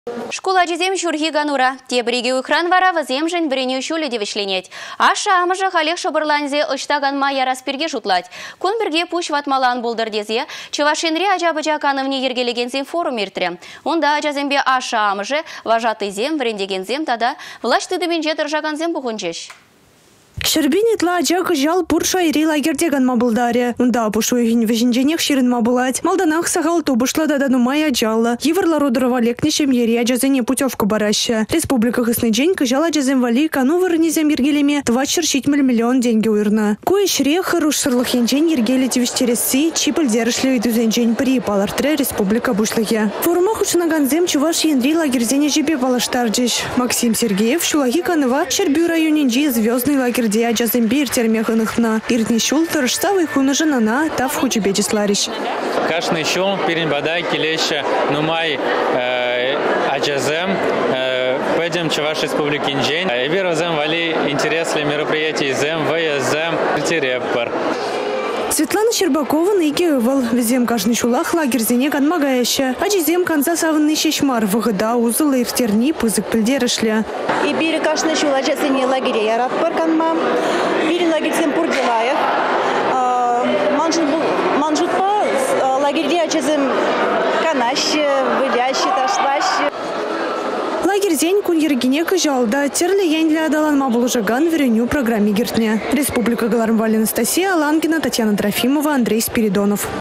Школа жезем шурхи ганура. Те бриге ухран вара вазем жен бреню шуле девишленеть. Аша амажа халех шобырланзе очтаган мая распирге шутлать. Кун бірге пуш ватмалан булдыр дезе, чевашенре ажабыжа канывне ергелегензем форум иртре. Онда ажазембе аша амажы вожатый зем, врендегензем тада власть тыдыменже тұржаганзем бұғынчеш. Шербинет ладжак жал пурша ири лагердеган мабылдаре. Унда пушуегин вежинженех ширин мабылать. Малданах сахал тубышла дадану мая джалла. Еварла родырова лекнешем ери аджазене путевка бараща. Республика Хыснычень кыжал аджазем вали кану вырнезем ергелеме 24 миллион деньги уйрна. Кое шрех рушсырлых янжень ергели тивиштереси чипл дерышлю идузенжень при палартре республика бушлыхе. Форумах учынаганзем чуваш янри лагерзене жибе балаштарджиш. Максим Сергеев шулаги каныва Шербю районенджи звездный лагерь Аджазембир термеханахна. Иртни шул торжставый хунажанана тав хучебеди сларищ. Каждый шул перед бадай келеща нумай аджазем пойдем чуваш республики Инжень. Вирозем вали интересные мероприятия зем вязем терепар. Светлана Щербакова найкевал везем каждый шулах лагерзене канмагающа. Аджизем конца савны шешмар выгода узла и втерни пызык пыльдерышля. И бири каждый шулах аджазене лагере ярат парканма. Бири лагерзем пурдилаев. Манжутпа лагере аджазем канаще, выляще, ташлаще. Лагерзень кун ергене кыжалда терли яньля адаланма булужаган вереню программе гертне. Республика Галармвали Анастасия Алангина, Татьяна Трофимова, Андрей Спиридонов.